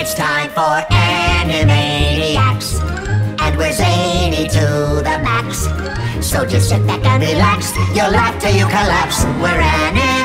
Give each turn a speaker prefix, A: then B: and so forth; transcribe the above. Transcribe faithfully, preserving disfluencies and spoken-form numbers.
A: It's time for Animaniacs, and we're zany to the max. So just sit back and relax, you'll laugh till you collapse. We're Animaniacs.